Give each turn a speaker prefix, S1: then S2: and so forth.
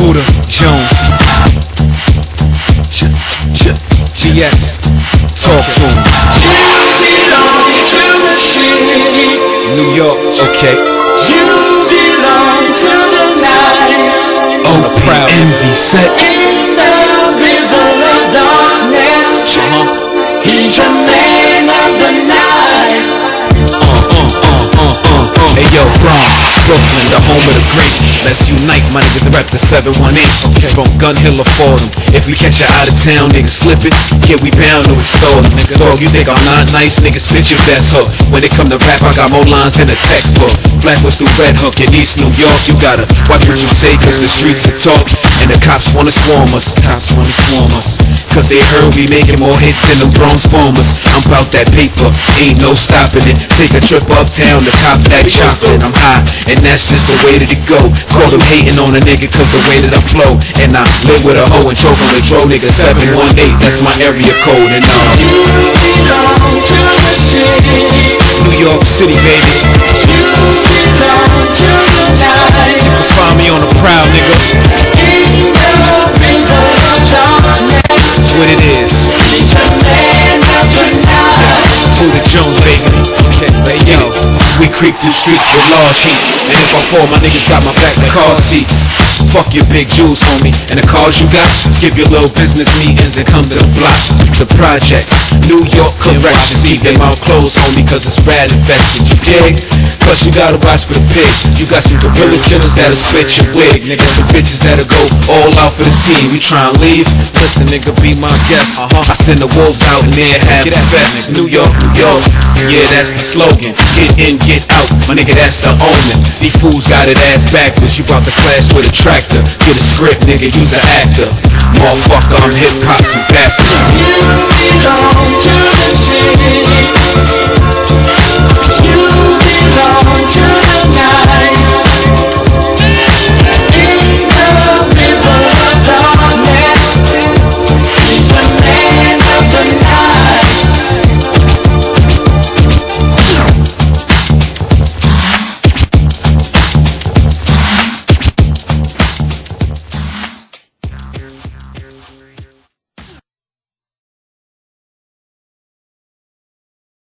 S1: Buddha Jones. GX, talk to him.
S2: You belong to the city.
S1: New York, okay.
S2: You belong to the night.
S1: Oh, proud envy set.
S2: In the river of darkness, he's a man of the night.
S1: Hey yo, Bronx, Brooklyn, the home of the greats. Let's unite, my niggas, and rep the 718. Okay. From Gun Hill or Fordham. If we catch you out of town, niggas slipping, yeah, we bound to extort them. Dog, you think I'm not nice, niggas spit your best hook. When it come to rap, I got more lines than a textbook. Flatbush through Red Hook in East New York. You gotta watch what you say, cause the streets are talk. And the cops wanna swarm us. Cause they heard we making more hits than the Bronx Bombers. I'm bout that paper, ain't no stopping it. Take a trip uptown to cop that chocolate. I'm high, and that's just the way that it go. Call them hating on a nigga cause the way that I flow. And I live with a hoe and choke on the dro, nigga. 718, that's my area code. And
S2: You belong to the city.
S1: New York City, baby.
S2: You belong to the night.
S1: You can find me on the proud, nigga.
S2: In the river of darkness,
S1: That's what it is.
S2: he's a man of the night.
S1: Buddha Jones, baby. Let's get it. We creep through streets with large heat. And if I fall, my niggas got my back like car seats. Fuck your big jewels, homie. And the cars you got, skip your little business meetings and come to the block. The projects, New York corrections. Keep them out closed, homie, cause it's rad infested. You dig? Plus you gotta watch for the pigs. You got some gorilla killers that'll split your wig. Nigga, some bitches that'll go all out for the team. You tryna leave? Listen, nigga, be my guest. I send the wolves out and they'll have the best. New York, New York. Yeah, that's the slogan. Get in, get out. My nigga, that's the omen. These fools got it ass backwards. You bout to clash with a tractor. Get a script, nigga, use an actor. Motherfucker, I'm hip-hop's ambassador.
S2: You belong to